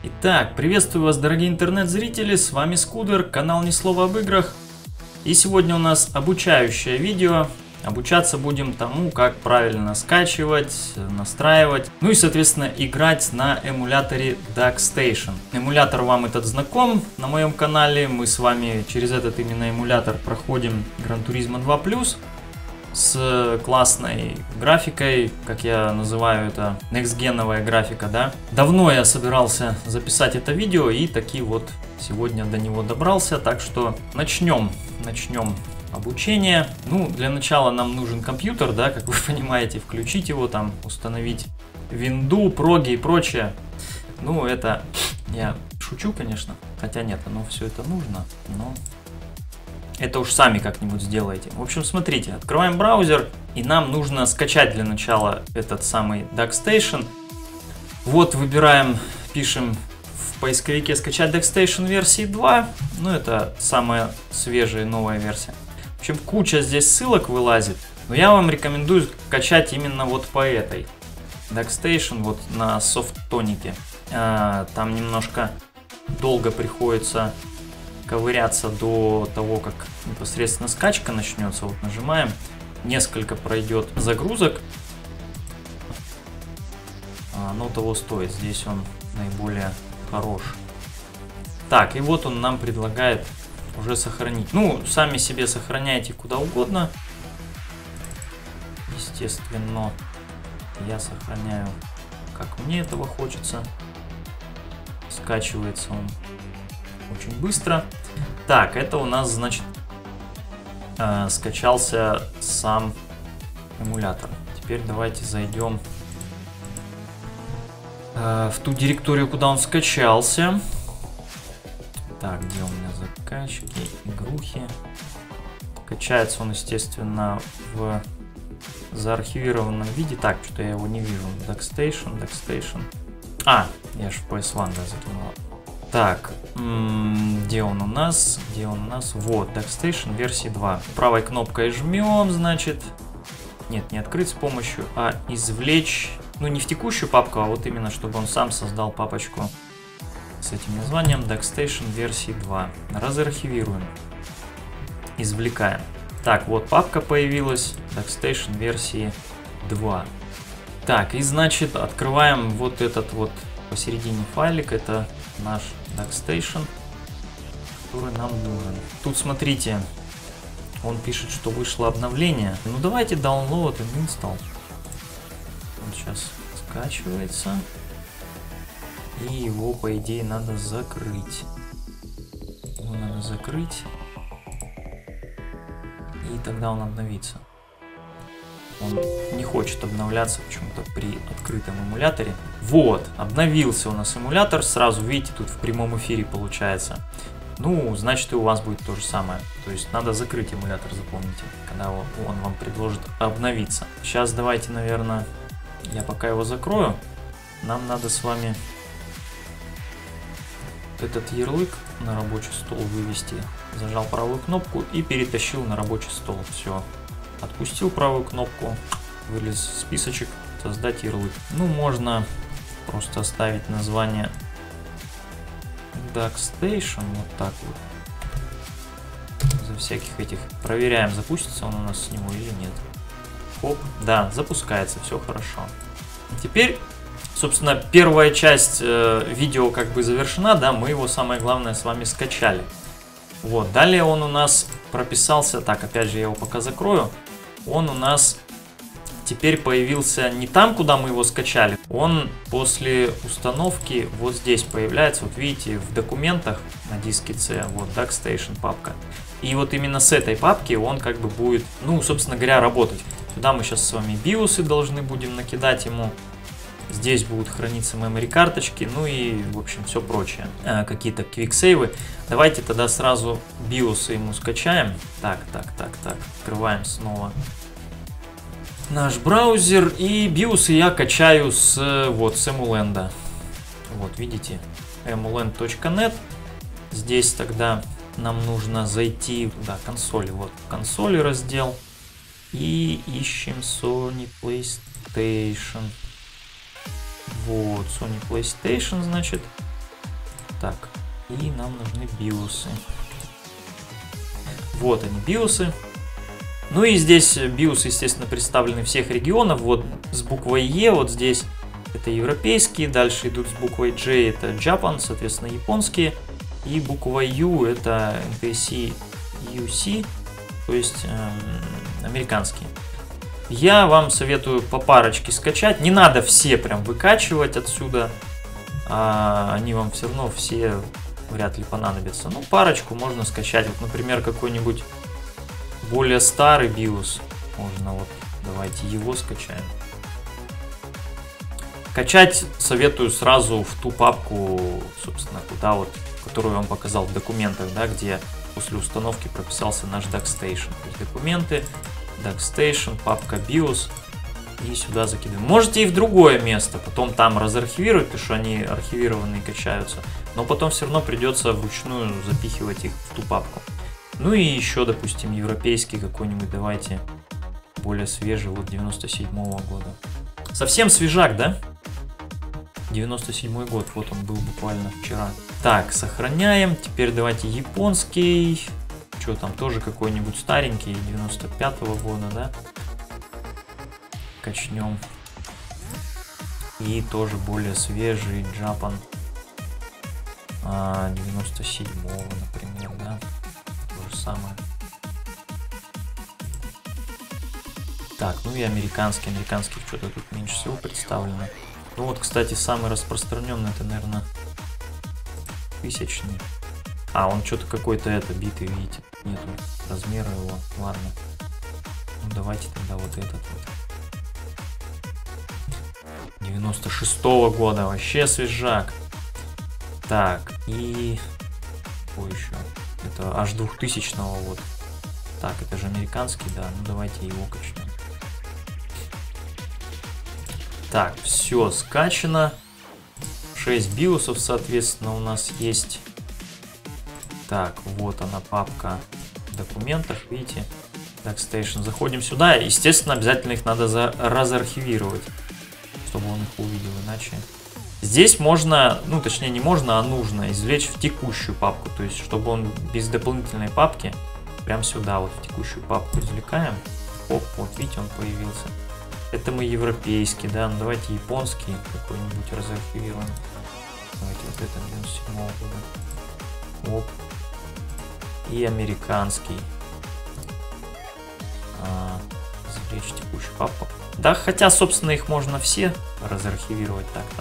Итак, приветствую вас, дорогие интернет-зрители, с вами Скудер, канал Ни слова об играх. И сегодня у нас обучающее видео. Обучаться будем тому, как правильно скачивать, настраивать, ну и, соответственно, играть на эмуляторе DuckStation. Эмулятор вам этот знаком на моем канале. Мы с вами через этот именно эмулятор проходим Gran Turismo 2+. С классной графикой, как я называю это, некстгеновая графика, да. Давно я собирался записать это видео и таки вот сегодня до него добрался, так что начнем обучение. Ну, для начала нам нужен компьютер, да, как вы понимаете, включить его, там, установить винду, проги и прочее. Ну, это я шучу, конечно, хотя нет, оно все это нужно, но... Это уж сами как-нибудь сделаете. В общем, смотрите, открываем браузер, и нам нужно скачать для начала этот самый DuckStation. Вот выбираем, пишем в поисковике «Скачать DuckStation версии 2». Ну, это самая свежая, новая версия. В общем, куча здесь ссылок вылазит, но я вам рекомендую скачать именно вот по этой. DuckStation вот на софттонике. Там немножко долго приходится ковыряться до того, как непосредственно скачка начнется. Вот нажимаем, несколько пройдет загрузок. Оно того стоит, здесь он наиболее хорош. Так, и вот он нам предлагает уже сохранить. Ну, сами себе сохраняйте куда угодно. Естественно, я сохраняю, как мне этого хочется. Скачивается он очень быстро. Так, это у нас, значит, скачался сам эмулятор. Теперь давайте зайдем в ту директорию, куда он скачался. Так, где у меня закачки, игрухи. Качается он, естественно, в заархивированном виде. Так, что-то я его не вижу. DuckStation. Я же в PS1, да, закинул. Так, где он у нас? Вот, DuckStation версии 2. Правой кнопкой жмем, значит. Нет, не открыть с помощью, а извлечь. Ну, не в текущую папку, а вот именно, чтобы он сам создал папочку с этим названием DuckStation версии 2. Разархивируем. Извлекаем. Так, вот папка появилась. DuckStation версии 2. Так, и значит, открываем вот этот вот посередине файлик. Это наш DuckStation, который нам нужен. Тут смотрите, он пишет, что вышло обновление. Ну давайте download and install. Он сейчас скачивается. И его, по идее, надо закрыть. И тогда он обновится. Он не хочет обновляться почему-то при открытом эмуляторе. Вот, обновился у нас эмулятор. Сразу видите, тут в прямом эфире получается. Ну, значит, и у вас будет то же самое. То есть надо закрыть эмулятор, запомните, когда он вам предложит обновиться. Сейчас давайте, наверное, я пока его закрою. Нам надо с вами этот ярлык на рабочий стол вывести. Зажал правую кнопку и перетащил на рабочий стол. Все. Отпустил правую кнопку, вылез списочек, создать ярлык. Ну, можно просто оставить название DuckStation, вот так вот. За всяких этих. Проверяем, запустится он у нас с него или нет. Хоп, да, запускается, все хорошо. Теперь, собственно, первая часть видео как бы завершена, да, мы его, самое главное, с вами скачали. Вот, далее он у нас прописался, так, опять же, я его пока закрою. Он у нас теперь появился не там, куда мы его скачали. Он после установки вот здесь появляется. Вот видите, в документах на диске C, вот DuckStation папка. И вот именно с этой папки он как бы будет, ну, собственно говоря, работать. Сюда мы сейчас с вами биосы должны будем накидать ему. Здесь будут храниться memory карточки, ну и, в общем, все прочее. Какие-то квиксейвы. Давайте тогда сразу биосы ему скачаем. Так. Открываем снова наш браузер. И биосы я качаю с Emuland. Вот, видите, emuland.net. Здесь тогда нам нужно зайти, да, консоли. Вот, консоли раздел. И ищем Sony PlayStation. Вот, Sony PlayStation, значит. Так, и нам нужны биосы. Вот они, биосы. Ну и здесь биосы, естественно, представлены всех регионов. Вот с буквой Е, вот здесь это европейские, дальше идут с буквой J, это Japan, соответственно, японские. И буква U это NTSC UC, то есть американские. Я вам советую по парочке скачать. Не надо все прям выкачивать отсюда. Они вам все равно все вряд ли понадобятся. Ну, парочку можно скачать. Вот, например, какой-нибудь более старый BIOS. Можно вот, давайте его скачаем. Качать советую сразу в ту папку, собственно, куда вот, которую я вам показал в документах, да, где после установки прописался наш DuckStation. То есть документы, DuckStation, папка BIOS. И сюда закидываем. Можете и в другое место, потом там разархивировать, потому что они архивированные качаются. Но потом все равно придется вручную запихивать их в ту папку. Ну и еще, допустим, европейский какой-нибудь, давайте, более свежий, вот 97-го года. Совсем свежак, да? 97-й год, вот он был буквально вчера. Так, сохраняем. Теперь давайте японский. Что там, тоже какой-нибудь старенький, 95-го года, да? Качнем. И тоже более свежий Japan 97-го, например, да? То же самое. Так, ну и американский. Американских что-то тут меньше всего представлено. Ну вот, кстати, самый распространенный, это, наверное, 1000-й. Он что-то какой-то битый, видите, нету размера его. Ладно. Ну давайте тогда вот этот вот. 96-го года, вообще свежак. Так, и... Какой еще? Это аж 2000-го вот. Так, это же американский, да. Ну давайте его качнем. Так, все скачано. 6 биосов, соответственно, у нас есть. Так, вот она папка в документах, видите. DuckStation. Заходим сюда. Естественно, обязательно их надо разархивировать, чтобы он их увидел, иначе. Здесь можно, ну точнее не можно, а нужно извлечь в текущую папку. То есть, чтобы он без дополнительной папки, прям сюда вот в текущую папку извлекаем. Оп, вот видите, он появился. Это мы европейский, да, ну давайте японский какой-нибудь разархивируем. Давайте вот это 97-го года. Оп. И американский. Извлечь текущую папку. Да, хотя, собственно, их можно все разархивировать так-то.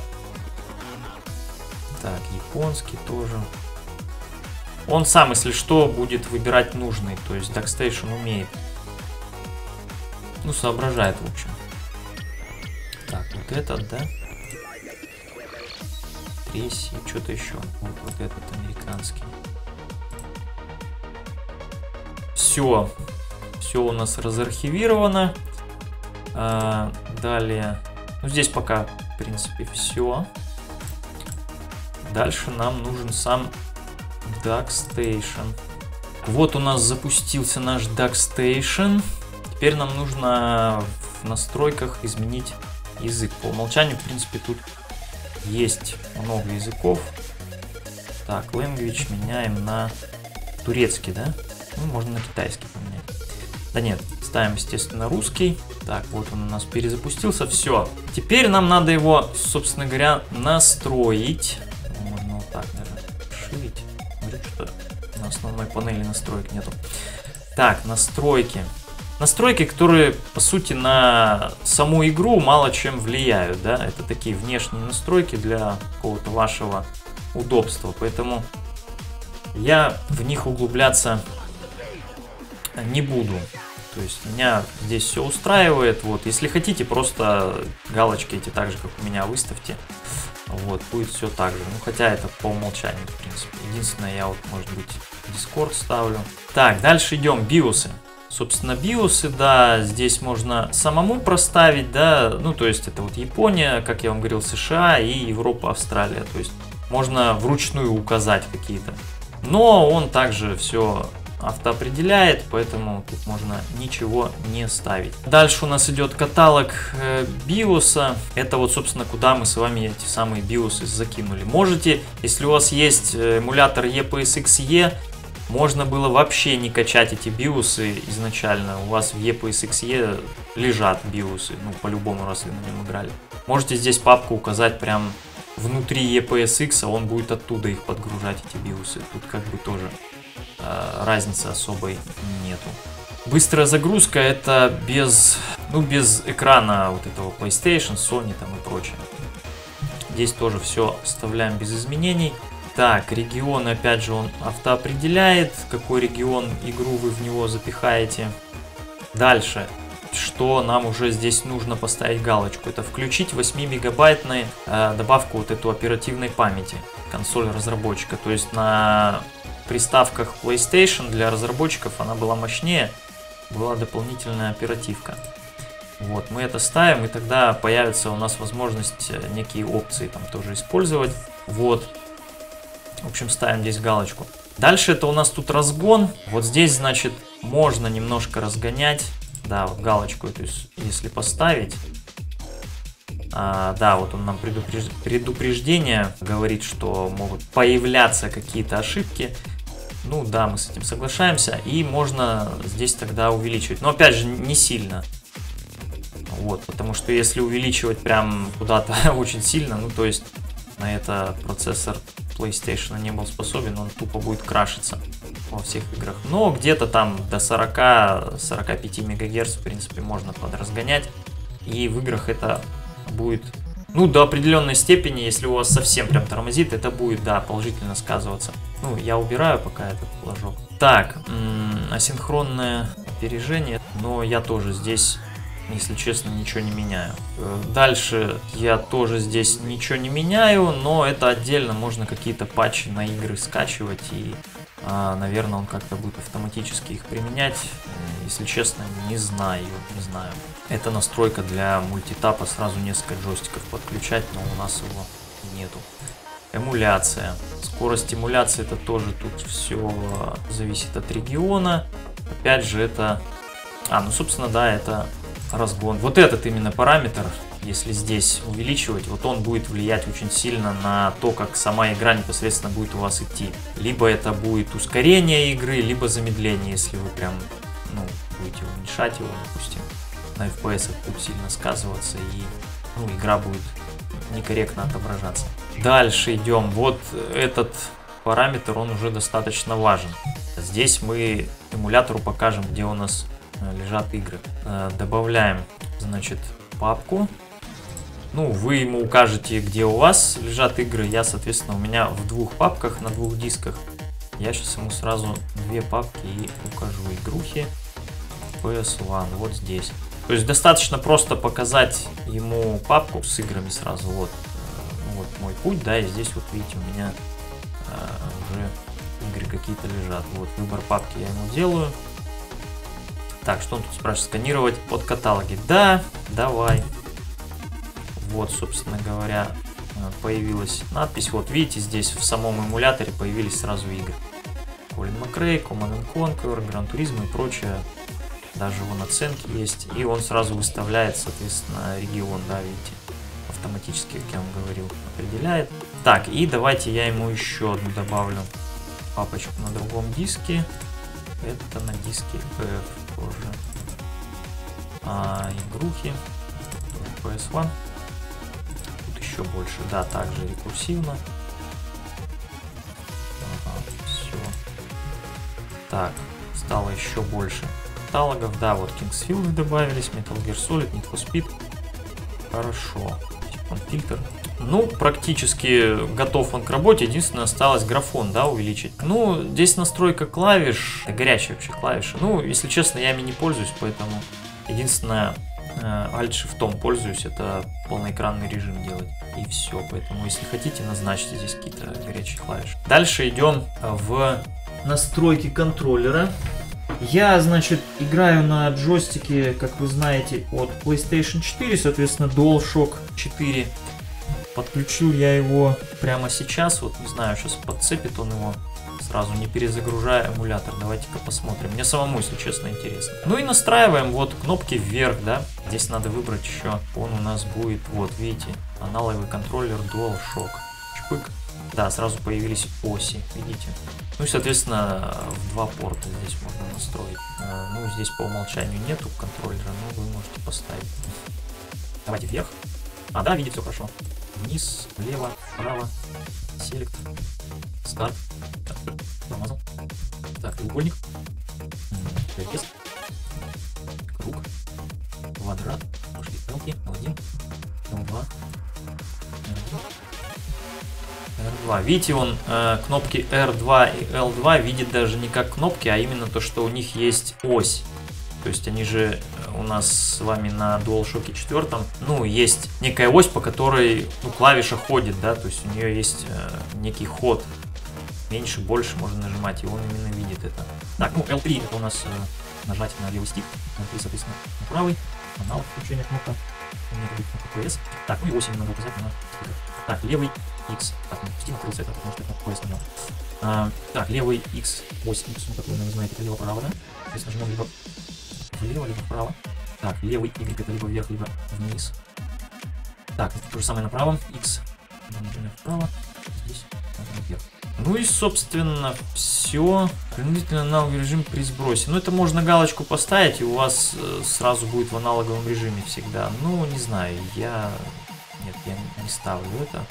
Так, японский тоже. Он сам, если что, будет выбирать нужный. То есть DuckStation умеет. Ну, соображает, в общем. Так, вот этот, да? Тресси, что-то еще. Вот этот американский. Все. Все у нас разархивировано. Далее. Ну, здесь пока, в принципе, все. Дальше нам нужен сам DuckStation. Вот у нас запустился наш DuckStation. Теперь нам нужно в настройках изменить язык. По умолчанию, в принципе, тут есть много языков. Так, language меняем на турецкий, да? Ну, можно на китайский поменять. Да нет, ставим, естественно, русский. Так, вот он у нас перезапустился. Все. Теперь нам надо его, собственно говоря, настроить. Можно вот так, наверное, ширить. Смотрю, что на основной панели настроек нету. Так, настройки. Настройки, которые, по сути, на саму игру мало чем влияют, да, это такие внешние настройки для какого-то вашего удобства, поэтому я в них углубляться не буду, то есть меня здесь все устраивает, вот, если хотите, просто галочки эти так же, как у меня, выставьте, вот, будет все так же, ну, хотя это по умолчанию, в принципе, единственное, я вот, может быть, Discord ставлю. Так, дальше идем, биосы. Собственно, биосы, да, здесь можно самому проставить, да, ну, то есть это вот Япония, как я вам говорил, США и Европа, Австралия, то есть можно вручную указать какие-то. Но он также все автоопределяет, поэтому тут можно ничего не ставить. Дальше у нас идет каталог биоса. Это вот, собственно, куда мы с вами эти самые биосы закинули. Можете, если у вас есть эмулятор EPSXE, можно было вообще не качать эти биосы изначально. У вас в EPSXE лежат биосы, ну, по-любому, раз вы на нем играли. Можете здесь папку указать прям внутри EPSX, а он будет оттуда их подгружать, эти биосы. Тут как бы тоже разницы особой нету. Быстрая загрузка — это без экрана вот этого PlayStation, Sony там и прочее. Здесь тоже все оставляем без изменений. Так, регион, опять же, он автоопределяет, какой регион игру вы в него запихаете. Дальше, что нам уже здесь нужно поставить галочку, это включить 8-мегабайтную добавку вот эту оперативной памяти, консоль разработчика. То есть на приставках PlayStation для разработчиков она была мощнее, была дополнительная оперативка. Вот, мы это ставим, и тогда появится у нас возможность некие опции там тоже использовать. Вот. В общем, ставим здесь галочку. Дальше это у нас тут разгон. Вот здесь, значит, можно немножко разгонять. Да, вот галочку, то есть, если поставить. Да, вот он нам предупреждение говорит, что могут появляться какие-то ошибки. Ну да, мы с этим соглашаемся. И можно здесь тогда увеличивать. Но опять же, не сильно. Вот, потому что если увеличивать прям куда-то очень сильно, ну то есть на это процессор PlayStation не был способен, он тупо будет крашиться во всех играх. Но где-то там до 40-45 МГц, в принципе, можно подразгонять. И в играх это будет, ну, до определенной степени, если у вас совсем прям тормозит, это будет, да, положительно сказываться. Ну, я убираю пока этот флажок. Так, асинхронное опережение, но я тоже здесь, если честно, ничего не меняю. Дальше я тоже здесь ничего не меняю, но это отдельно можно какие-то патчи на игры скачивать, и, наверное, он как-то будет автоматически их применять. Если честно, не знаю. Это настройка для мультитапа, сразу несколько джойстиков подключать, но у нас его нету. Эмуляция. Скорость эмуляции, это тоже тут все зависит от региона. Опять же, это... ну, собственно, да, это разгон. Вот этот именно параметр, если здесь увеличивать, вот он будет влиять очень сильно на то, как сама игра непосредственно будет у вас идти. Либо это будет ускорение игры, либо замедление, если вы прям, ну, будете уменьшать его, допустим. На FPS будет сильно сказываться, и, ну, игра будет некорректно отображаться. Дальше идем. Вот этот параметр, он уже достаточно важен. Здесь мы эмулятору покажем, где у нас лежат игры. Добавляем, значит, папку. Ну, вы ему укажете, где у вас лежат игры. Я, соответственно, у меня в двух папках, на двух дисках. Я сейчас ему сразу две папки и укажу. Игрухи PS1, вот здесь. То есть достаточно просто показать ему папку с играми сразу. Вот, вот мой путь, да, и здесь вот видите, у меня уже игры какие-то лежат. Вот выбор папки я ему делаю. Так, что он тут спрашивает? Сканировать под каталоги. Да, давай. Вот, собственно говоря, появилась надпись. Вот, видите, здесь в самом эмуляторе появились сразу игры. Colin McRae, Command & Conquer, Gran Turismo и прочее. Даже вон оценки есть. И он сразу выставляет, соответственно, регион, да, видите. Автоматически, как я вам говорил, определяет. Так, и давайте я ему еще одну добавлю папочку на другом диске. Это на диске BF тоже. Игрухи. PS1. Тут еще больше. Да, также рекурсивно. Все. Так, стало еще больше каталогов. Да, вот Kingsfield добавились, Metal Gear Solid, Need for Speed. Хорошо. Фильтр. Ну, практически готов он к работе. Единственное, осталось графон, да, увеличить. Ну, здесь настройка клавиш. Это горячие вообще клавиши. Ну, если честно, я ими не пользуюсь, поэтому единственное, Alt-Shift пользуюсь, это полноэкранный режим делать. И все. Поэтому, если хотите, назначьте здесь какие-то горячие клавиши. Дальше идем в настройки контроллера. Я, значит, играю на джойстике, как вы знаете, от PlayStation 4, соответственно, DualShock 4. Подключил я его прямо сейчас, вот не знаю, сейчас подцепит он его сразу не перезагружая эмулятор. Давайте-ка посмотрим. Мне самому, если честно, интересно. Ну и настраиваем вот кнопки вверх, да. Здесь надо выбрать еще. Он у нас будет, вот, видите, аналоговый контроллер DualShock. Чпык. Да, сразу появились оси, видите. Ну и, соответственно, в 2 порта здесь можно настроить. Ну, здесь по умолчанию нету контроллера, но вы можете поставить. Давайте вверх. А, да, видите, все хорошо. Вниз, влево, вправо. Селект. Старт. Так, промазал. Так, треугольник. Крест. Круг. Квадрат. Пошли стрелки. L1. L2. R2. Видите, он кнопки R2 и L2 видит даже не как кнопки, а именно то, что у них есть ось. То есть они же у нас с вами на DualShock 4, ну, есть некая ось, по которой, ну, клавиша ходит, да, то есть у нее есть некий ход. Меньше, больше можно нажимать, и он именно видит это. Так, ну, L3 это у нас нажатие на левый стик, L3, соответственно, на правый, аналог включения кнопка, у меня будет кнопка PS. Так, ну и 8 надо указать на стикер. Так, левый X, так, ну, Steam открылся это, потому что это PS нажал. Так, левый X, ось X, ну, как вы, наверное, знаете, это лево-право, да? То есть нажмем либо влево, либо вправо. Так, левый Y это либо вверх, либо вниз. Так, то же самое направо. X. Нажимаем вправо. Здесь вверх. Ну и, собственно, все. Принудительный аналоговый режим при сбросе. Ну, это можно галочку поставить, и у вас сразу будет в аналоговом режиме всегда. Ну, не знаю, я... Нет, я не ставлю это.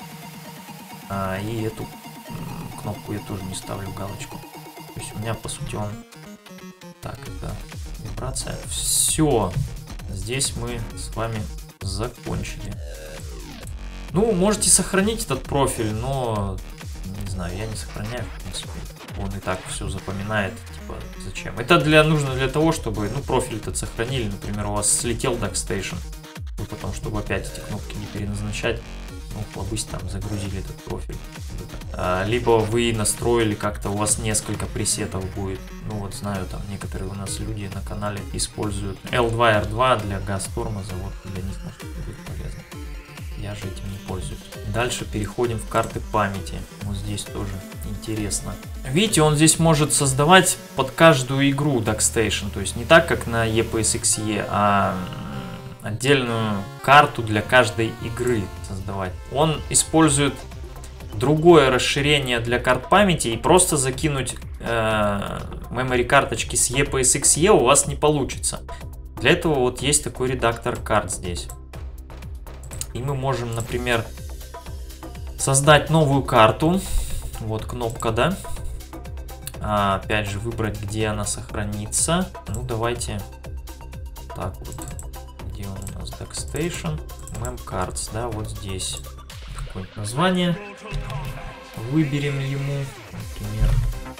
И эту кнопку я тоже не ставлю галочку. То есть у меня, по сути, он... Так, это вибрация. Все. Здесь мы с вами закончили. Ну, можете сохранить этот профиль, но... Не знаю, я не сохраняю, в принципе. Он и так все запоминает, типа, зачем. Это нужно для того, чтобы, ну, профиль этот сохранили. Например, у вас слетел DuckStation. Ну, потом, чтобы опять эти кнопки не переназначать, ну, побыть там загрузили этот профиль. Либо вы настроили как-то, у вас несколько пресетов будет. Ну, вот знаю, там некоторые у нас люди на канале используют L2, R2 для газ-тормоза. Вот для них, может, это будет полезно. Я же этим не пользуюсь. Дальше переходим в карты памяти. Вот здесь тоже интересно. Видите, он здесь может создавать под каждую игру DuckStation. То есть не так, как на EPSXE, а отдельную карту для каждой игры создавать. Он использует другое расширение для карт памяти, и просто закинуть memory карточки с EPSXE у вас не получится. Для этого вот есть такой редактор карт здесь. И мы можем, например, создать новую карту. Вот кнопка, да. Опять же, выбрать, где она сохранится. Ну, давайте так вот. Где он у нас? DuckStation. Memcards, да, вот здесь. Какое-нибудь название. Выберем ему, например,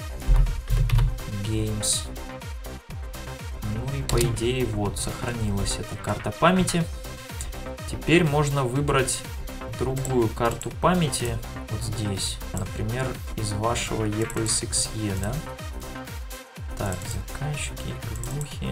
Games. Ну и по идее, вот, сохранилась эта карта памяти. Теперь можно выбрать другую карту памяти вот здесь, например, из вашего EPSXE, да? Так, заказчики, игрухи,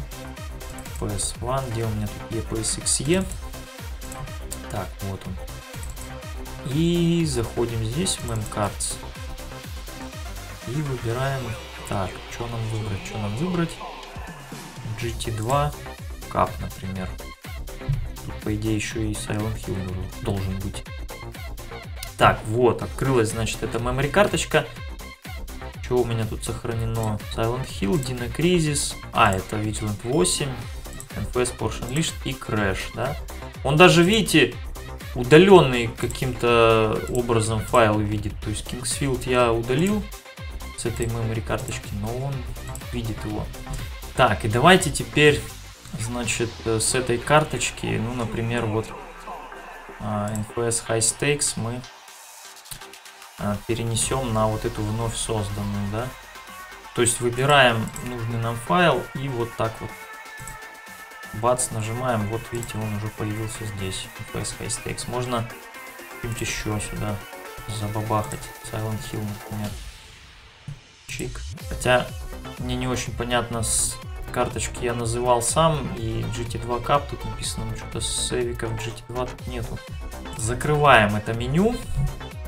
PS1, где у меня тут EPSXE? Так, вот он. И заходим здесь в Memcards и выбираем. Так, что нам выбрать? Что нам выбрать? GT2 Cup, например. Тут, по идее, еще и Silent Hill должен быть. Так, вот, открылась, значит, эта memory карточка. Что у меня тут сохранено? Silent Hill, Dino Crisis. Это Vigilant 8, NFS Porsche Unleashed и Crash, да? Он даже, видите, удаленный каким-то образом файл видит. То есть Kingsfield я удалил с этой memory карточки, но он видит его. Так, и давайте теперь, значит, с этой карточки, ну, например, вот NFS High Stakes мы перенесем на вот эту вновь созданную, да. То есть выбираем нужный нам файл и вот так вот бац, нажимаем. Вот видите, он уже появился здесь. NFS High Stakes. Можно что-нибудь еще сюда забабахать. Silent Hill, например. Чик. Хотя мне не очень понятно, с карточки я называл сам, и GT2 Cup тут написано, но что-то с сейвиков GT2 тут нету. Закрываем это меню.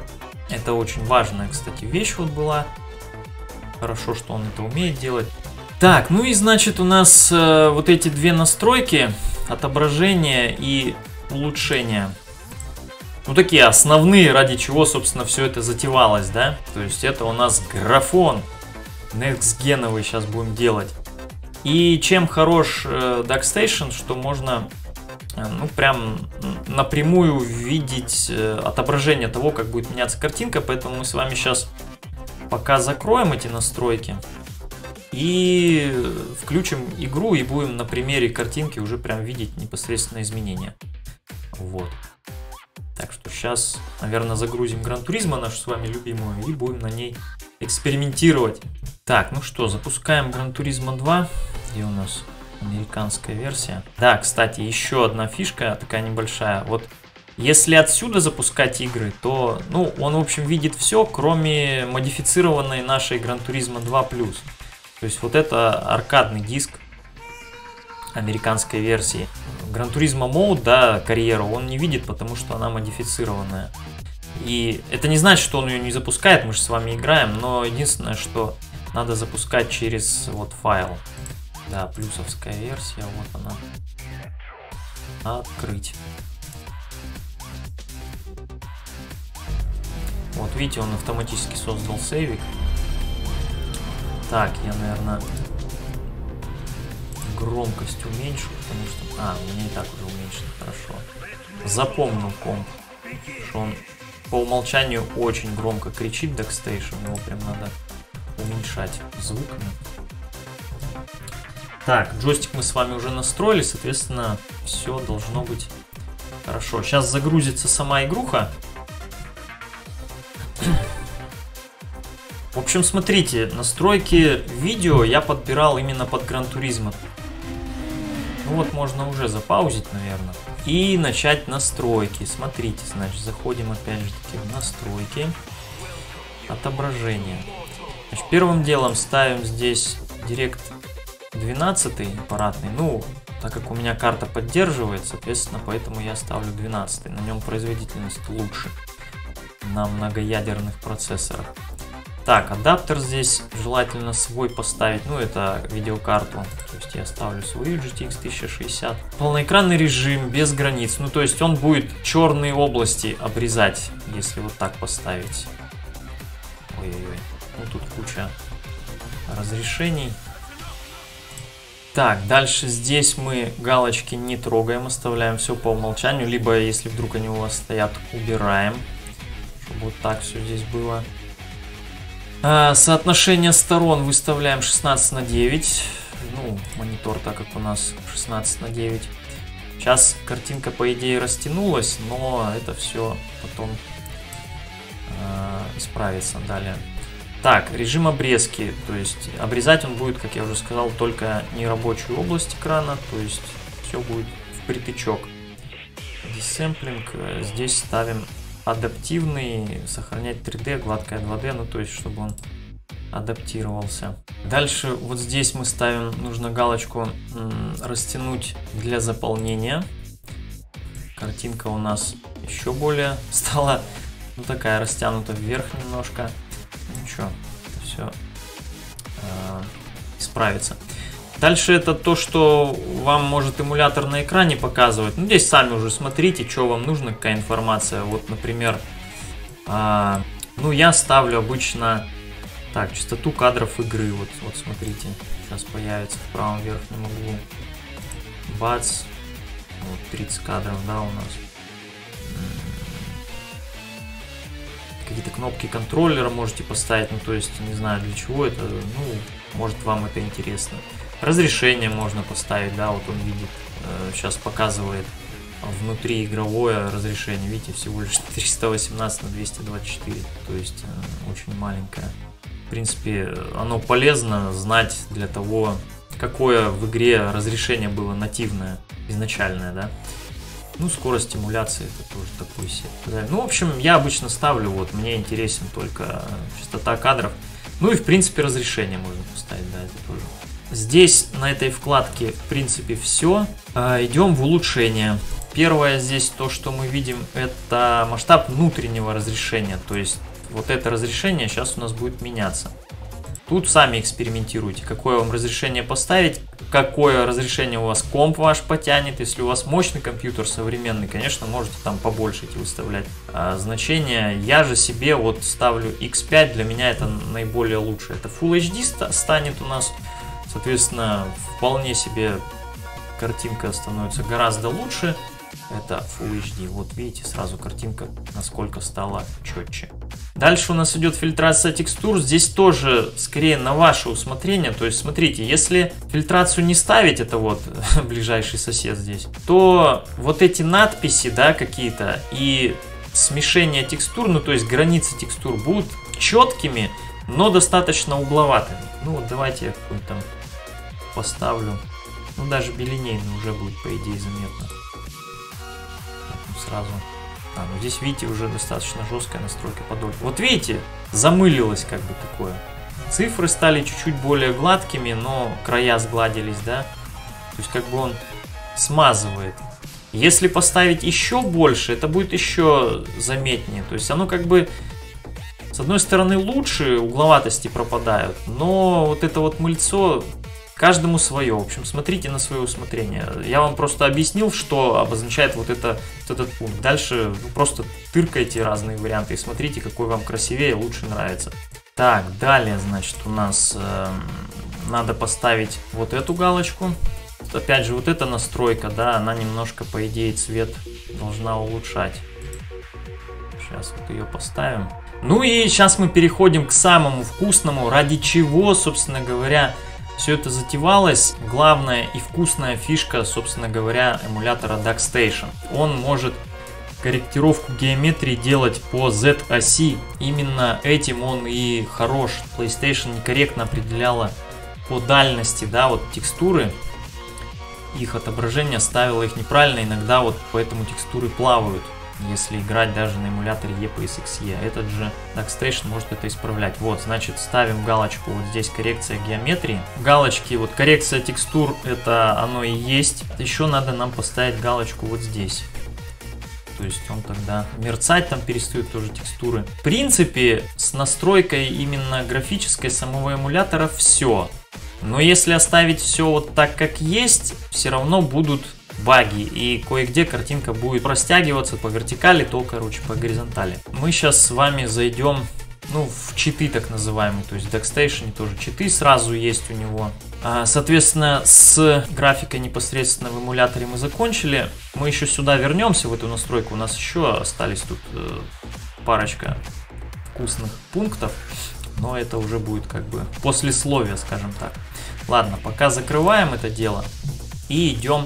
Это очень важная, кстати, вещь вот была. Хорошо, что он это умеет делать. Так, ну и значит у нас вот эти две настройки, отображение и улучшение. Ну такие основные, ради чего, собственно, все это затевалось, да? То есть это у нас графон next-геновый сейчас будем делать. И чем хорош DuckStation, что можно, ну прям напрямую видеть отображение того, как будет меняться картинка. Поэтому мы с вами сейчас пока закроем эти настройки и включим игру и будем на примере картинки уже прям видеть непосредственно изменения. Вот. Так что сейчас, наверное, загрузим Gran Turismo, нашу с вами любимую, и будем на ней экспериментировать. Так, ну что, запускаем Gran Turismo 2. Где у нас американская версия? Да, кстати, еще одна фишка такая небольшая. Вот если отсюда запускать игры, то, ну, он, в общем, видит все, кроме модифицированной нашей Gran Turismo 2+. То есть вот это аркадный диск американской версии. Gran Turismo Mode, да, карьеру, он не видит, потому что она модифицированная. И это не значит, что он ее не запускает, мы же с вами играем, но единственное, что надо запускать через вот файл. Да, плюсовская версия, вот она. Открыть. Вот видите, он автоматически создал сейвик. Так, я, наверное, громкость уменьшу, потому что... у меня и так уже уменьшено, хорошо. Запомнил комп, что он по умолчанию очень громко кричит, DuckStation, его прям надо уменьшать звуками. Так, джойстик мы с вами уже настроили, соответственно, все должно быть хорошо. Сейчас загрузится сама игруха. В общем, смотрите, настройки видео я подбирал именно под Gran Turismo. Ну вот, можно уже запаузить, наверное. И начать настройки. Смотрите, значит, заходим опять же таки в настройки. Отображение. Значит, первым делом ставим здесь Direct 12 аппаратный. Ну, так как у меня карта поддерживает, соответственно, поэтому я ставлю 12. На нем производительность лучше на многоядерных процессорах. Так, адаптер здесь желательно свой поставить, ну это видеокарту, то есть я ставлю свою GTX 1060. Полноэкранный режим, без границ, ну то есть он будет черные области обрезать, если вот так поставить. Ой-ой-ой, ну тут куча разрешений. Так, дальше здесь мы галочки не трогаем, оставляем все по умолчанию, либо если вдруг они у вас стоят, убираем, чтобы вот так все здесь было. Соотношение сторон выставляем 16:9. Ну, монитор, так как у нас 16:9. Сейчас картинка, по идее, растянулась, но это все потом исправится далее. Так, режим обрезки. То есть обрезать он будет, как я уже сказал, только нерабочую область экрана. То есть все будет впритычок. Десэмплинг. Здесь ставим адаптивный, сохранять 3D, гладкое 2D, ну то есть чтобы он адаптировался. Дальше вот здесь мы ставим, нужно галочку растянуть для заполнения. Картинка у нас еще более стала, ну такая растянута вверх немножко. Ничего, это все исправится. Дальше это то, что вам может эмулятор на экране показывать. Ну, здесь сами уже смотрите, что вам нужно, какая информация. Вот, например, ну, я ставлю обычно, так, частоту кадров игры. Вот смотрите, сейчас появится в правом верхнем углу. Бац. Вот 30 кадров, да, у нас. Какие-то кнопки контроллера можете поставить, ну, то есть, не знаю для чего это, ну, может вам это интересно. Разрешение можно поставить, да, вот он видит, сейчас показывает внутриигровое разрешение, видите, всего лишь 318/224, то есть очень маленькое. В принципе, оно полезно знать для того, какое в игре разрешение было нативное, изначальное, да. Ну, скорость эмуляции это тоже такой себе. Ну, в общем, я обычно ставлю, вот, мне интересен только частота кадров. Ну и, в принципе, разрешение можно поставить, да, это тоже. Здесь, на этой вкладке, в принципе, все. Идем в улучшение. Первое здесь, то, что мы видим, это масштаб внутреннего разрешения. То есть, вот это разрешение сейчас у нас будет меняться. Тут сами экспериментируйте, какое вам разрешение поставить, какое разрешение у вас комп ваш потянет. Если у вас мощный компьютер современный, конечно, можете там побольше эти выставлять значения. Я же себе вот ставлю X5, для меня это наиболее лучшее. Это Full HD станет у нас, соответственно, вполне себе картинка становится гораздо лучше. Это Full HD. Вот видите, сразу картинка насколько стала четче. Дальше у нас идет фильтрация текстур. Здесь тоже скорее на ваше усмотрение. То есть смотрите, если фильтрацию не ставить, это вот ближайший сосед здесь, то вот эти надписи, да, какие-то и смешение текстур, ну то есть границы текстур будут четкими, но достаточно угловатыми. Ну вот давайте я какой-нибудь там поставлю. Ну даже билинейный уже будет по идее заметно. Сразу. Ну здесь, видите, уже достаточно жесткая настройка подольше. Вот видите, замылилось как бы такое. Цифры стали чуть-чуть более гладкими, но края сгладились, да. То есть как бы он смазывает. Если поставить еще больше, это будет еще заметнее. То есть оно как бы, с одной стороны, лучше, угловатости пропадают, но вот это вот мыльцо... Каждому свое. В общем, смотрите на свое усмотрение. Я вам просто объяснил, что обозначает вот этот пункт. Дальше просто тыркайте разные варианты и смотрите, какой вам красивее, лучше нравится. Так, далее, значит, у нас надо поставить вот эту галочку. Опять же, вот эта настройка, да, она немножко, по идее, цвет должна улучшать. Сейчас вот ее поставим. Ну и сейчас мы переходим к самому вкусному, ради чего, собственно говоря, все это затевалось. Главная и вкусная фишка, собственно говоря, эмулятора DuckStation. Он может корректировку геометрии делать по Z-оси. Именно этим он и хорош. PlayStation некорректно определяла по дальности, да, вот текстуры. Их отображение ставило их неправильно. Иногда вот поэтому текстуры плавают, если играть даже на эмуляторе EPSXE. Этот же DuckStation может это исправлять. Вот, значит, ставим галочку вот здесь, коррекция геометрии. Галочки, вот коррекция текстур, это оно и есть. Еще надо нам поставить галочку вот здесь. То есть он тогда мерцать там перестают тоже текстуры. В принципе, с настройкой именно графической самого эмулятора все. Но если оставить все вот так, как есть, все равно будут баги, и кое-где картинка будет растягиваться по вертикали, то, короче, по горизонтали. Мы сейчас с вами зайдем, ну, в читы так называемые, то есть в DuckStation тоже читы сразу есть у него. Соответственно, с графикой непосредственно в эмуляторе мы закончили. Мы еще сюда вернемся, в эту настройку. У нас еще остались тут парочка вкусных пунктов, но это уже будет как бы послесловие, скажем так. Ладно, пока закрываем это дело и идем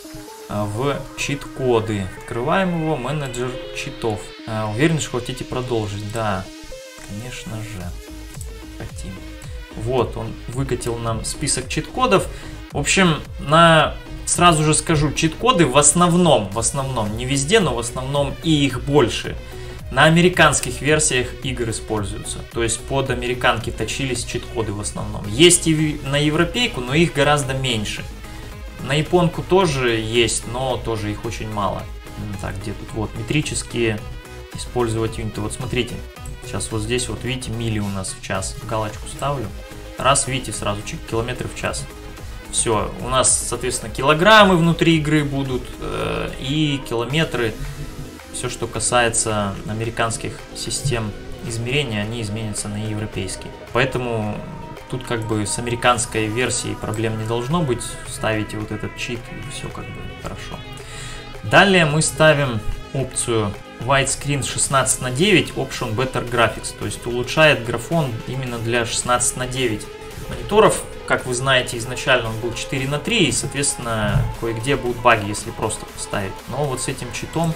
в чит-коды. Открываем его, менеджер читов. Уверен, что хотите продолжить? Да, конечно же, хотим. Вот, он выкатил нам список чит-кодов. В общем, сразу же скажу, чит-коды в основном, не везде, но в основном и их больше, на американских версиях игр используются. То есть под американки точились чит-коды в основном. Есть и на европейку, но их гораздо меньше. На японку тоже есть, но тоже их очень мало. Так, где тут вот метрические использовать юниты. Вот смотрите, сейчас вот здесь вот видите, мили у нас в час. Галочку ставлю. Раз, видите, сразу чик, километры в час. Все, у нас, соответственно, килограммы внутри игры будут и километры. Все, что касается американских систем измерения, они изменятся на европейские. Поэтому тут как бы с американской версией проблем не должно быть. Ставите вот этот чит и все как бы хорошо. Далее мы ставим опцию Widescreen 16:9 Option Better Graphics. То есть улучшает графон именно для 16:9 мониторов. Как вы знаете, изначально он был 4:3 и, соответственно, кое-где будут баги, если просто поставить. Но вот с этим читом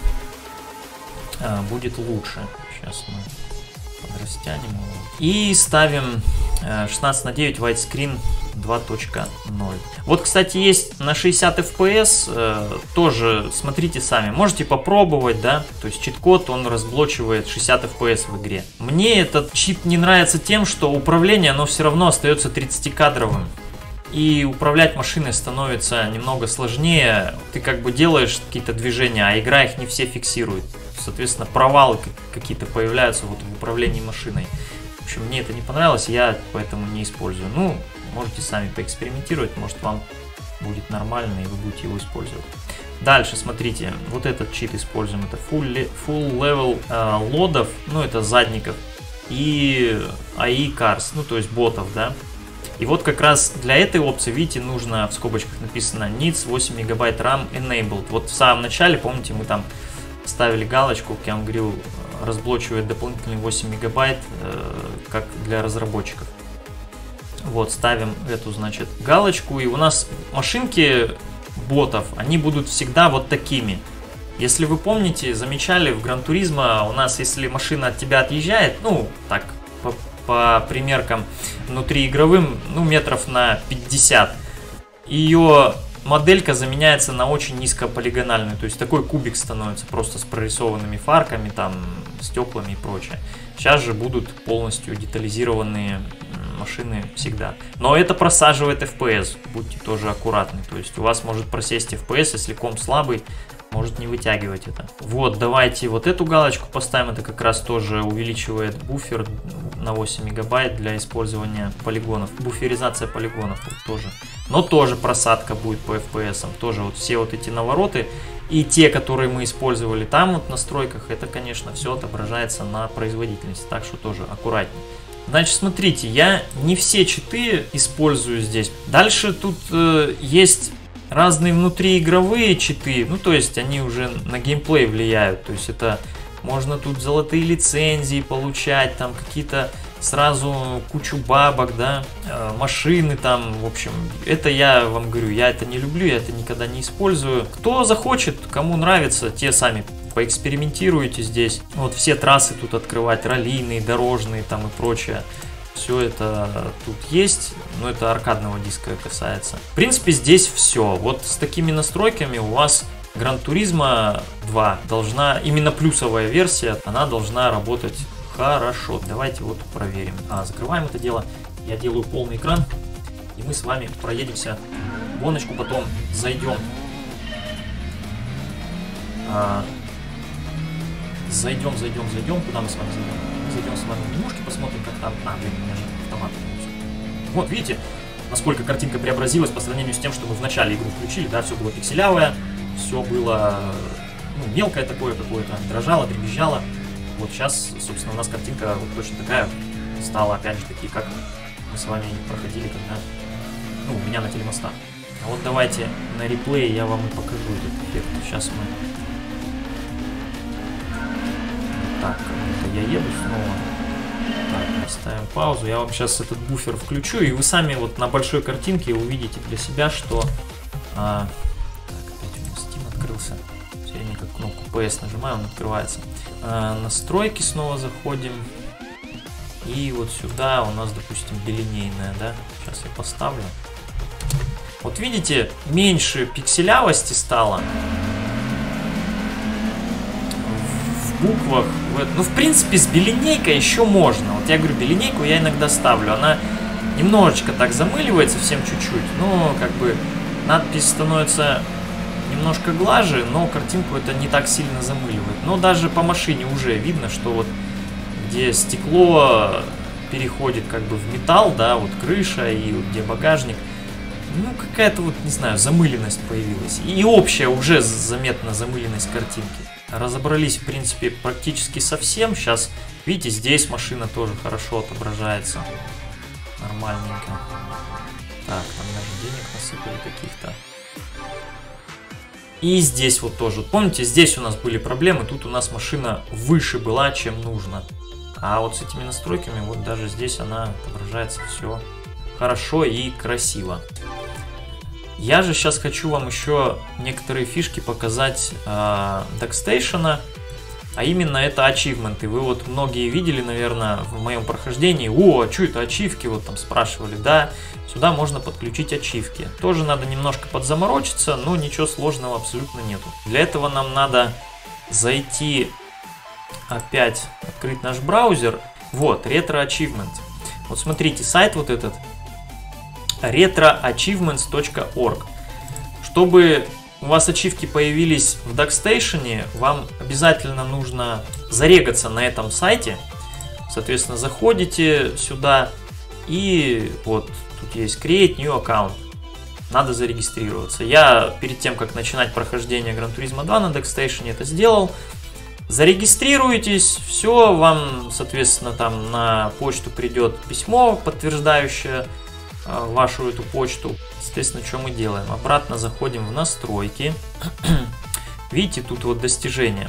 будет лучше. Сейчас мы подрастянем его. И ставим 16:9 Widescreen 2.0. Вот, кстати, есть на 60 FPS, тоже смотрите сами, можете попробовать, да, то есть чит-код, он разблочивает 60 FPS в игре. Мне этот чип не нравится тем, что управление, оно все равно остается 30-кадровым. И управлять машиной становится немного сложнее. Ты как бы делаешь какие-то движения, а игра их не все фиксирует. соответственно, провалы какие-то появляются вот в управлении машиной. В общем, мне это не понравилось, я поэтому не использую. Ну, можете сами поэкспериментировать, может вам будет нормально и вы будете его использовать. Дальше, смотрите, вот этот чит используем, это full level лодов, ну это задников, и AI Cars, ну то есть ботов, да. И вот как раз для этой опции, видите, нужно, в скобочках написано needs 8 мегабайт RAM enabled. Вот в самом начале, помните, мы там ставили галочку, как я вам говорил, разблочивает дополнительные 8 мегабайт, как для разработчиков. Вот, ставим эту, значит, галочку, и у нас машинки ботов, они будут всегда вот такими. Если вы помните, замечали, в Gran Turismo у нас, если машина от тебя отъезжает, ну, так, по примеркам внутриигровым, ну, метров на 50, ее моделька заменяется на очень низкополигональную, то есть такой кубик становится просто с прорисованными фарками, там, стеклами и прочее. Сейчас же будут полностью детализированные машины всегда. Но это просаживает FPS, будьте тоже аккуратны. То есть у вас может просесть FPS, если комп слабый, может не вытягивать это. Вот, давайте вот эту галочку поставим. Это как раз тоже увеличивает буфер на 8 мегабайт для использования полигонов. Буферизация полигонов вот тоже. Но тоже просадка будет по FPS. Тоже вот все вот эти навороты и те, которые мы использовали там вот в настройках, это, конечно, все отображается на производительности. Так что тоже аккуратнее. Значит, смотрите, я не все читы использую здесь. Дальше тут есть разные внутриигровые читы, ну то есть они уже на геймплей влияют. То есть это можно тут золотые лицензии получать, там какие-то сразу кучу бабок, да, машины там, в общем. Это я вам говорю, я это не люблю, я это никогда не использую. Кто захочет, кому нравится, те сами поэкспериментируйте здесь. Вот все трассы тут открывать, раллийные, дорожные там и прочее. Все это тут есть, но это аркадного диска касается. В принципе, здесь все. Вот с такими настройками у вас Gran Turismo 2 должна, именно плюсовая версия, она должна работать хорошо. Давайте вот проверим. Закрываем это дело. Я делаю полный экран, и мы с вами проедемся гоночку, потом зайдем. Зайдем. Куда мы с вами зайдем? Мы зайдем с вами в менюшки, посмотрим, как там. Блин, у меня же автомат. Вот, видите, насколько картинка преобразилась по сравнению с тем, что мы в начале игру включили. Да, все было пикселявое, все было мелкое такое какое-то, дрожало, дребезжало. Вот сейчас, собственно, у нас картинка вот точно такая стала, опять же таки, как мы с вами проходили, когда, у меня на телемостах. А вот давайте на реплее я вам и покажу этот эффект. Сейчас мы... Так, я еду снова. Так, ставим паузу. Я вам сейчас этот буфер включу, и вы сами вот на большой картинке увидите для себя, что... Так, опять у меня Steam открылся. Все время как кнопку PS нажимаю, он открывается. Настройки снова заходим. И вот сюда у нас, допустим, билинейная, да? Сейчас я поставлю. Вот видите, меньше пикселявости стало. Буквах, ну в принципе с билинейкой еще можно. Вот я говорю, билинейку я иногда ставлю, она немножечко так замыливает, совсем чуть-чуть, но как бы надпись становится немножко глаже, но картинку это не так сильно замыливает. Но даже по машине уже видно, что вот где стекло переходит как бы в металл, да, вот крыша и вот где багажник, ну какая-то вот, не знаю, замыленность появилась. И общая уже заметна замыленность картинки. Разобрались, в принципе, практически совсем. Сейчас, видите, здесь машина тоже хорошо отображается. Нормальненько. Так, там даже денег насыпали каких-то. И здесь вот тоже. Помните, здесь у нас были проблемы. Тут у нас машина выше была, чем нужно. А вот с этими настройками, вот даже здесь она отображается все хорошо и красиво. Я же сейчас хочу вам еще некоторые фишки показать DuckStation, а именно это ачивменты. Вы вот многие видели, наверное, в моем прохождении, а что это ачивки, вот там спрашивали, да, сюда можно подключить ачивки. Тоже надо немножко подзаморочиться, но ничего сложного абсолютно нету. Для этого нам надо зайти, опять открыть наш браузер, вот, Retro Achievement. Вот смотрите, сайт вот этот, retroachievements.org. Чтобы у вас ачивки появились в DuckStation, вам обязательно нужно зарегаться на этом сайте. Соответственно, заходите сюда и вот тут есть Create New Account. Надо зарегистрироваться. Я перед тем, как начинать прохождение Gran Turismo 2 на DuckStation, это сделал. Зарегистрируйтесь, все, вам, соответственно, там на почту придет письмо, подтверждающее вашу эту почту. Соответственно, что мы делаем? Обратно заходим в настройки. Видите, тут вот достижения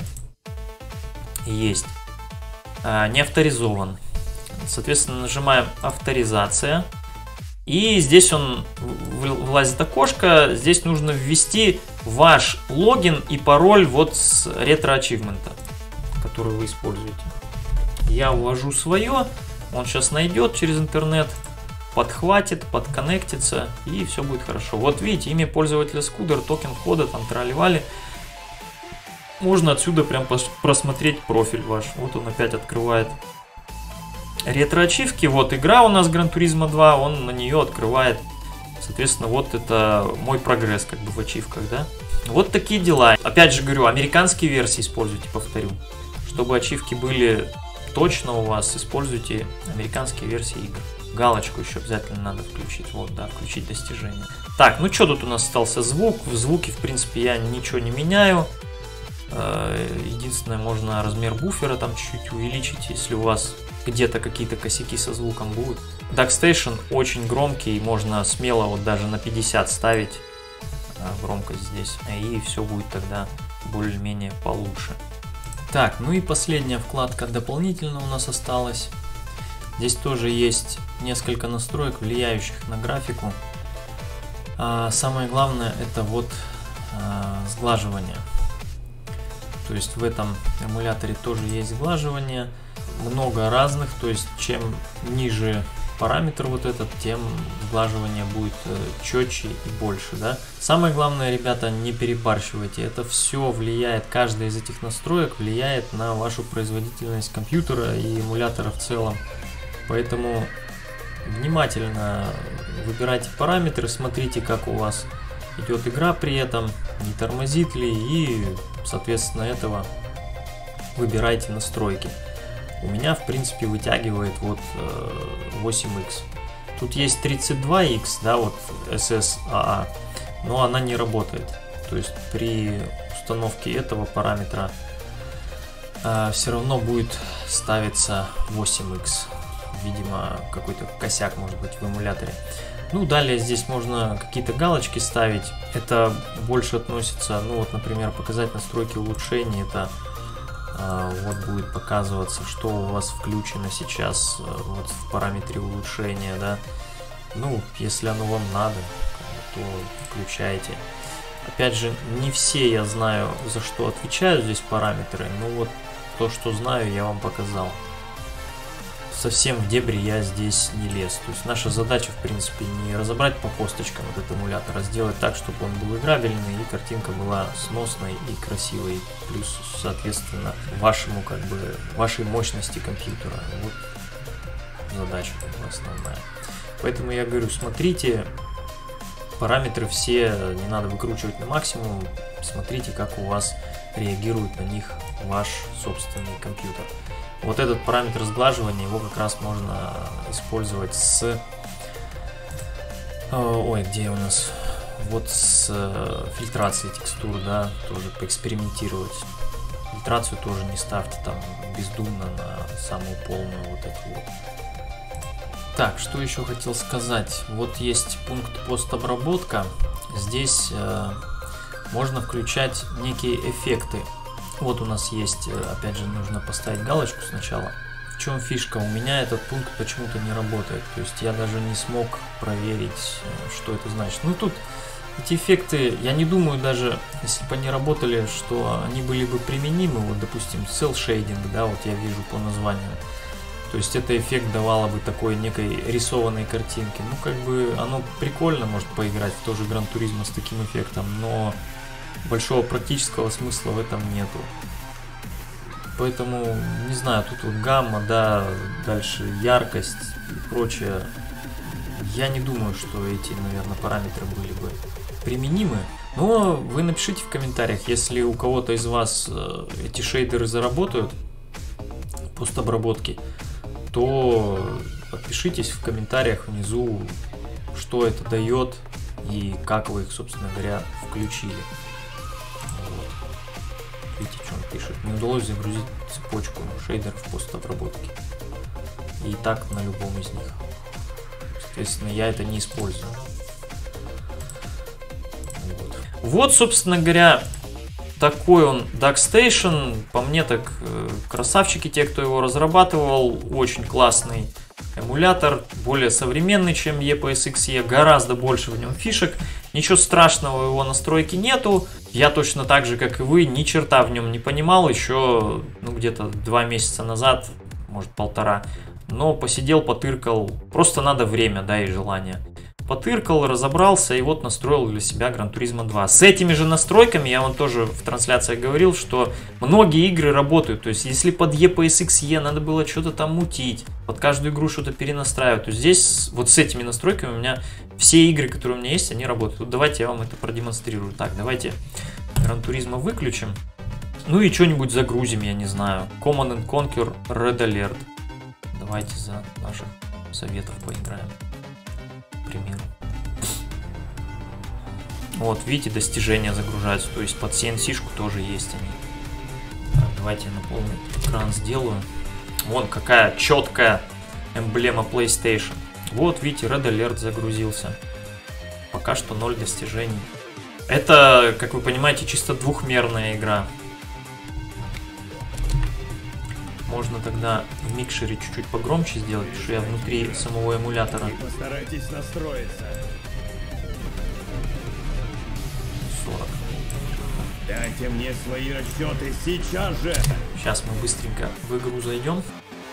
есть. Не авторизован. Соответственно, нажимаем авторизация. И здесь он вылазит окошко. Здесь нужно ввести ваш логин и пароль вот с ретро-ачивмента, который вы используете. Я ввожу свое. Он сейчас найдет через интернет, подхватит, подконнектится, и все будет хорошо. Вот видите, имя пользователя Scooter, токен входа, там тролливали. Можно отсюда прям просмотреть профиль ваш. Вот он опять открывает ретро-ачивки. Вот игра у нас Gran Turismo 2, он на нее открывает. Соответственно, вот это мой прогресс как бы в ачивках, да. Вот такие дела. Опять же говорю, американские версии используйте, повторю. Чтобы ачивки были точно у вас, используйте американские версии игр. Галочку еще обязательно надо включить. Вот, да, включить достижения. Так, ну что тут у нас остался звук? В звуке, в принципе, я ничего не меняю. Единственное, можно размер буфера там чуть-чуть увеличить, если у вас где-то какие-то косяки со звуком будут. DuckStation очень громкий, можно смело вот даже на 50 ставить громкость здесь, и все будет тогда более-менее получше. Так, ну и последняя вкладка дополнительно у нас осталась. Здесь тоже есть несколько настроек, влияющих на графику. Самое главное это вот сглаживание. То есть в этом эмуляторе тоже есть сглаживание, много разных, то есть чем ниже параметр вот этот, тем сглаживание будет четче и больше, да. Самое главное, ребята, не перебарщивайте, это все влияет, каждая из этих настроек влияет на вашу производительность компьютера и эмулятора в целом, поэтому внимательно выбирайте параметры, смотрите, как у вас идет игра при этом, не тормозит ли, и соответственно этого выбирайте настройки. У меня в принципе вытягивает вот 8X. Тут есть 32X, да, вот SSAA, но она не работает. То есть при установке этого параметра все равно будет ставиться 8X. Видимо, какой-то косяк может быть в эмуляторе. Ну, далее здесь можно какие-то галочки ставить. Это больше относится, ну вот, например, показать настройки улучшений. Это вот будет показываться, что у вас включено сейчас вот в параметре улучшения, да. Ну, если оно вам надо, то включайте. Опять же, не все я знаю, за что отвечают здесь параметры. Но вот то, что знаю, я вам показал. Совсем в дебри я здесь не лез. То есть наша задача, в принципе, не разобрать по косточкам этот эмулятор, а сделать так, чтобы он был играбельный и картинка была сносной и красивой. Плюс, соответственно, вашему, как бы, вашей мощности компьютера. Вот задача как бы основная. Поэтому я говорю, смотрите, параметры все не надо выкручивать на максимум. Смотрите, как у вас реагирует на них ваш собственный компьютер. Вот этот параметр сглаживания, его как раз можно использовать с... Ой, где у нас? Вот с фильтрацией текстур, да, тоже поэкспериментировать. Фильтрацию тоже не ставьте там бездумно на самую полную вот эту вот. Так, что еще хотел сказать? Вот есть пункт постобработка. Здесь можно включать некие эффекты. Вот у нас есть, опять же, нужно поставить галочку сначала. В чем фишка? У меня этот пункт почему-то не работает. То есть я даже не смог проверить, что это значит. Ну тут эти эффекты, я не думаю даже, если бы они работали, что они были бы применимы. Вот, допустим, cel shading, да, вот я вижу по названию. То есть это эффект давало бы такой некой рисованной картинки. Ну как бы оно прикольно может поиграть в тоже Gran Turismo с таким эффектом, но большого практического смысла в этом нету. Поэтому, не знаю, тут вот гамма, да, дальше яркость и прочее. Я не думаю, что эти, наверное, параметры были бы применимы. Но вы напишите в комментариях, если у кого-то из вас эти шейдеры заработают постобработки, то подпишитесь в комментариях внизу, что это дает и как вы их, собственно говоря, включили. Вот. Видите, что он пишет. Не удалось загрузить цепочку шейдеров постобработки. И так на любом из них. Соответственно, я это не использую. Вот, собственно говоря, такой он DuckStation. По мне так красавчики те, кто его разрабатывал. Очень классный эмулятор, более современный, чем EPSXE. Гораздо больше в нем фишек. Ничего страшного в его настройке нету. Я точно так же, как и вы, ни черта в нем не понимал еще, ну, где-то 2 месяца назад, может 1,5. Но посидел, потыркал. Просто надо время, да, и желание. Потыркал, разобрался и вот настроил для себя Gran Turismo 2. С этими же настройками я вам тоже в трансляциях говорил, что многие игры работают. То есть, если под EPSXE надо было что-то там мутить, под каждую игру что-то перенастраивать, то здесь вот с этими настройками у меня все игры, которые у меня есть, они работают. Вот давайте я вам это продемонстрирую. Так, давайте Gran Turismo выключим. Ну и что-нибудь загрузим, я не знаю. Command & Conquer Red Alert. Давайте за наших советов поиграем. К примеру. Вот, видите, достижения загружаются. То есть под CNC-шку тоже есть они. Так, давайте я на полный экран сделаю. Вон какая четкая эмблема PlayStation. Вот, видите, Red Alert загрузился. Пока что 0 достижений. Это, как вы понимаете, чисто двухмерная игра. Можно тогда в микшере чуть-чуть погромче сделать, потому что я внутри самого эмулятора. И постарайтесь настроиться. 40. Дайте мне свои расчеты сейчас же. Сейчас мы быстренько в игру зайдем.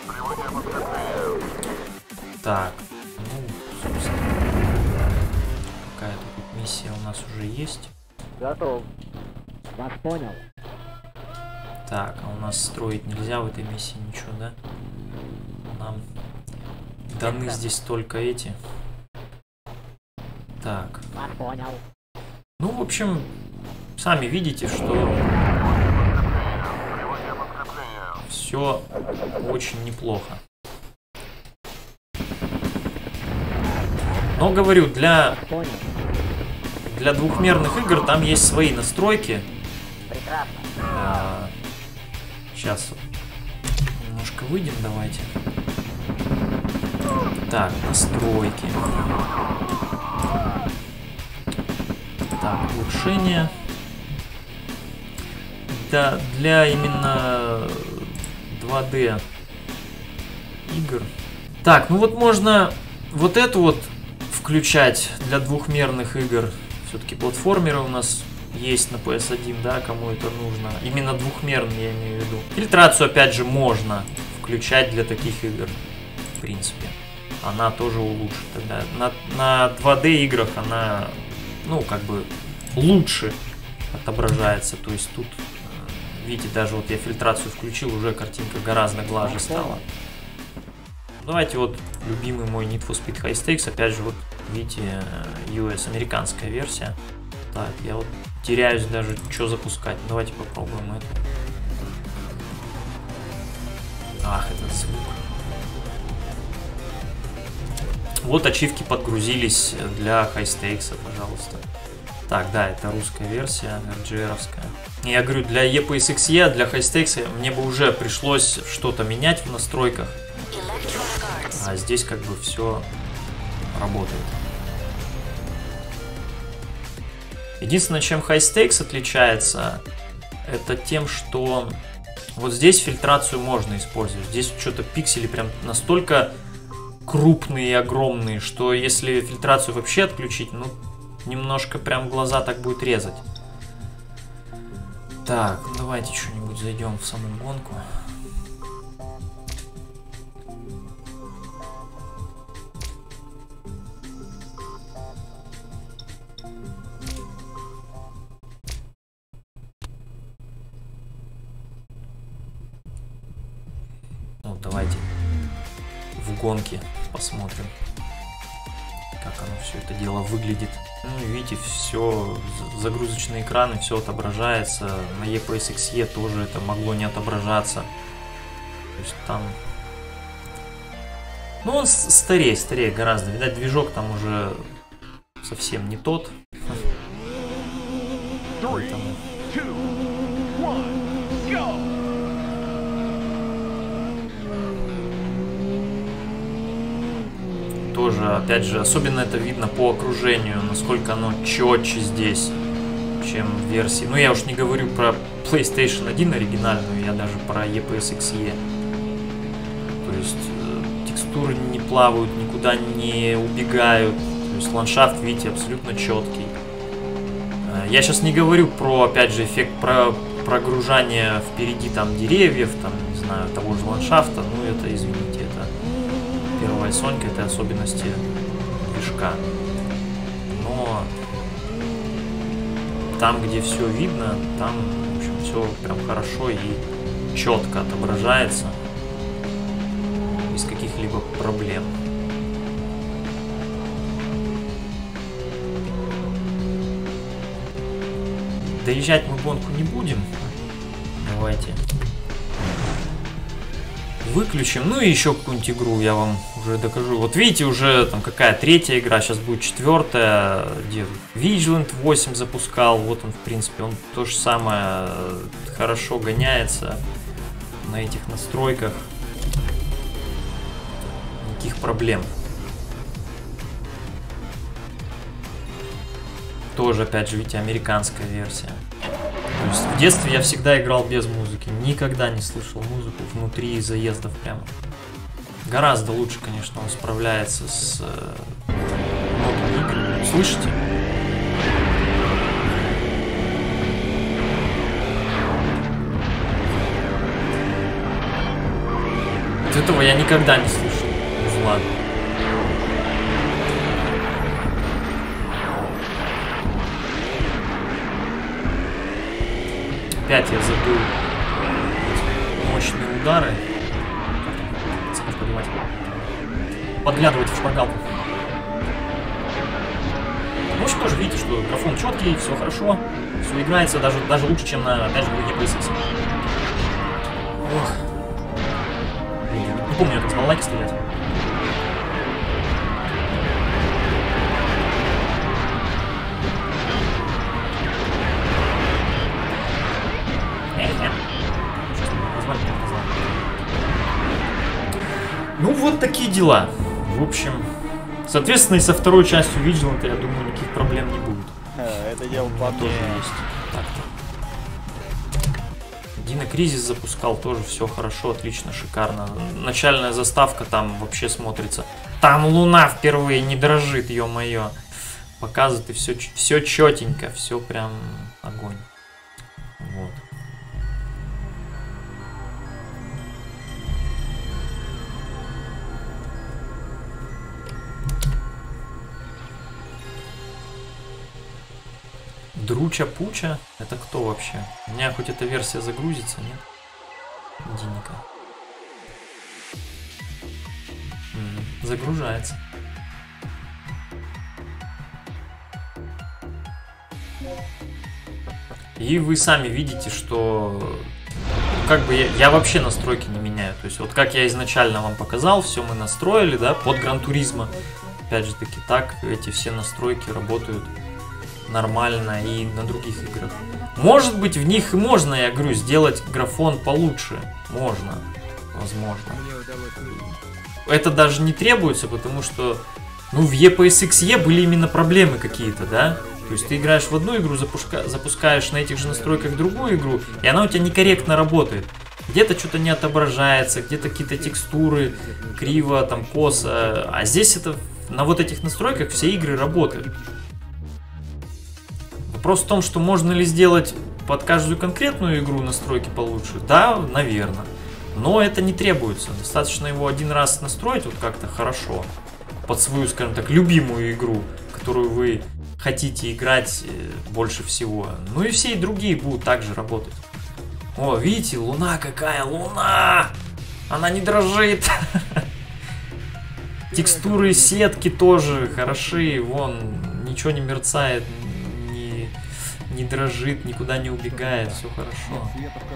Так, ну, собственно, какая-то тут миссия у нас уже есть. Готов. Вас понял. Так, а у нас строить нельзя в этой миссии ничего, да? Нам даны здесь только эти. Так. Вас понял. Ну, в общем, сами видите, что все очень неплохо. Но говорю, для двухмерных игр там есть свои настройки. Прекрасно. Сейчас немножко выйдем, давайте. Так, настройки. Так, улучшение. Да, для именно 2D игр. Так, ну вот можно вот эту вот включать для двухмерных игр. Все-таки платформеры у нас есть на PS1, да, кому это нужно. Именно двухмерный, я имею в виду. Фильтрацию, опять же, можно включать для таких игр, в принципе. Она тоже улучшит тогда. На 2D играх она, ну, как бы лучше отображается. То есть тут, видите, даже вот я фильтрацию включил, уже картинка гораздо глаже стала. Давайте вот любимый мой Need for Speed High Stakes. Опять же, вот видите, US, американская версия. Так, я вот теряюсь даже, что запускать. Давайте попробуем это. Ах, этот звук. Вот ачивки подгрузились для High Stakes, пожалуйста. Так, да, это русская версия, RGR-овская. Я говорю, для EPSXE, для High Stakes мне бы уже пришлось что-то менять в настройках. А здесь как бы все работает. Единственное, чем High Stakes отличается, это тем, что вот здесь фильтрацию можно использовать. Здесь что-то пиксели прям настолько крупные и огромные, что если фильтрацию вообще отключить, ну, немножко прям глаза так будет резать. Так, ну давайте что-нибудь зайдем в саму гонку. Ну, давайте в гонке посмотрим, как оно все это дело выглядит. Ну, видите, все, загрузочные экраны, все отображается. На EPS-XE тоже это могло не отображаться. То есть там... Ну, он старее гораздо. Видать, движок там уже совсем не тот. Поэтому... Тоже, опять же, особенно это видно по окружению, насколько оно четче здесь, чем в версии. Ну, я уж не говорю про PlayStation 1 оригинальную, я даже про EPS-XE. То есть текстуры не плавают, никуда не убегают. То есть ландшафт, видите, абсолютно четкий. Я сейчас не говорю про, опять же, эффект прогружания впереди там деревьев, там, не знаю, того же ландшафта. Ну, это, извините, это первая Сонька, это особенности движка. Но там, где все видно, там, в общем, все прям хорошо и четко отображается, без каких-либо проблем. Доезжать мы гонку не будем. Давайте выключим. Ну и еще какую-нибудь игру я вам уже докажу. Вот видите, уже там какая третья игра, сейчас будет четвертая. Где Vigilant 8 запускал. Вот он, в принципе, он то же самое хорошо гоняется на этих настройках. Никаких проблем. Тоже, опять же, видите, американская версия. То есть в детстве я всегда играл без музыки. Никогда не слышал музыку внутри заездов прямо. Гораздо лучше, конечно, он справляется с многими играми. Слышите? Вот этого я никогда не слышал. Узла. Опять я забыл мощные удары. Подглядывать в шпаргалку. В общем, тоже видите, что графон четкий, все хорошо, все играется, даже лучше, чем на, опять же, EPS-XE. Ох. Не помню, я как с балалайки стрелять. Ну, вот такие дела. В общем, соответственно, и со второй частью Vigilant, я думаю, никаких проблем не будет. Это дело тоже есть. Так-то. Dino Crisis запускал, тоже все хорошо, отлично, шикарно. Начальная заставка там вообще смотрится. Там луна впервые не дрожит, ё-моё. Показывает и все четенько, все прям огонь. Вот. Друча-пуча? Это кто вообще? У меня хоть эта версия загрузится, нет? Диника. Загружается. И вы сами видите, что как бы я вообще настройки не меняю. То есть вот как я изначально вам показал, все мы настроили, да, под Гран-туризмо. Опять же таки так эти все настройки работают нормально и на других играх. Может быть, в них можно, я говорю, сделать графон получше. Можно, возможно. Это даже не требуется, потому что, ну, в EPS-XE были именно проблемы какие-то, да? То есть ты играешь в одну игру, запускаешь на этих же настройках другую игру, и она у тебя некорректно работает. Где-то что-то не отображается, где-то какие-то текстуры криво, там, косо. А здесь это на вот этих настройках все игры работают. Вопрос в том, что можно ли сделать под каждую конкретную игру настройки получше? Да, наверное. Но это не требуется. Достаточно его один раз настроить вот как-то хорошо. Под свою, скажем так, любимую игру, которую вы хотите играть больше всего. Ну и все другие будут также работать. О, видите, луна какая, луна! Она не дрожит. Текстуры сетки тоже хороши. Вон, ничего не мерцает, не дрожит, никуда не убегает. Все хорошо.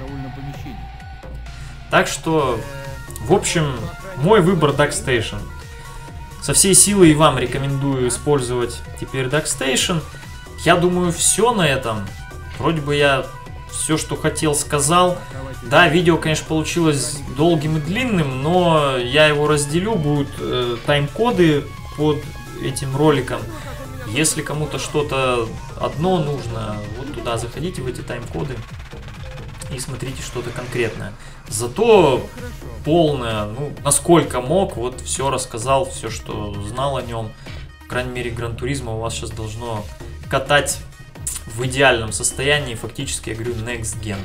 Так что, в общем, мой выбор DuckStation. Со всей силы и вам рекомендую использовать теперь DuckStation. Я думаю, все на этом. Вроде бы я все, что хотел, сказал. Да, видео, конечно, получилось долгим и длинным, но я его разделю. Будут тайм-коды под этим роликом. Если кому-то что-то одно нужно, вот туда заходите в эти тайм-коды и смотрите что-то конкретное. Зато полное, ну, насколько мог, вот все рассказал, все, что знал о нем. По крайней мере, Gran Turismo у вас сейчас должно катать в идеальном состоянии, фактически, я говорю, Next Gen.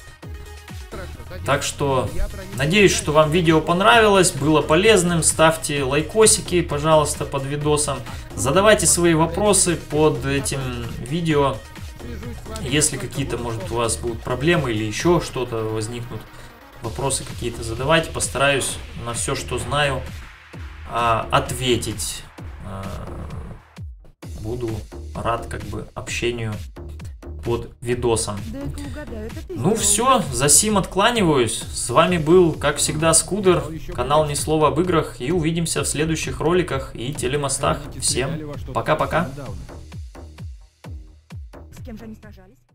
Так что, надеюсь, что вам видео понравилось, было полезным. Ставьте лайкосики, пожалуйста, под видосом. Задавайте свои вопросы под этим видео. Если какие-то, может, у вас будут проблемы или еще что-то возникнут, вопросы какие-то задавайте. Постараюсь на все, что знаю, ответить. Буду рад как бы общению под видосом. Ну все, за сим откланиваюсь. С вами был, как всегда, Скудер, канал Ни Слова об играх. И увидимся в следующих роликах и телемостах. Всем пока-пока. С кем же они сражались?